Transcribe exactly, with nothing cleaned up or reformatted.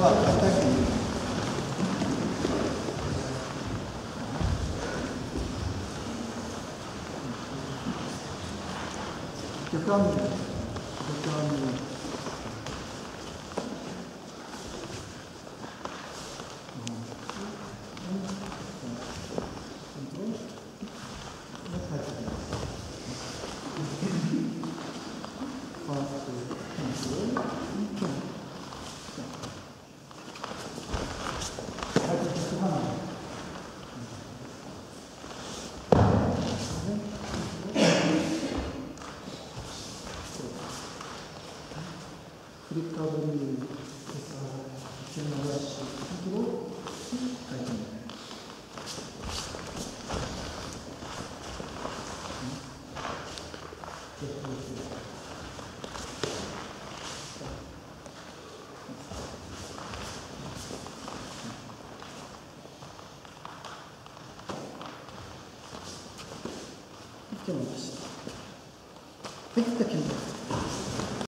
は簡単に言う。逆案逆案クリッカーブルー一応流しところ書いてみる。手も出して。はい、で、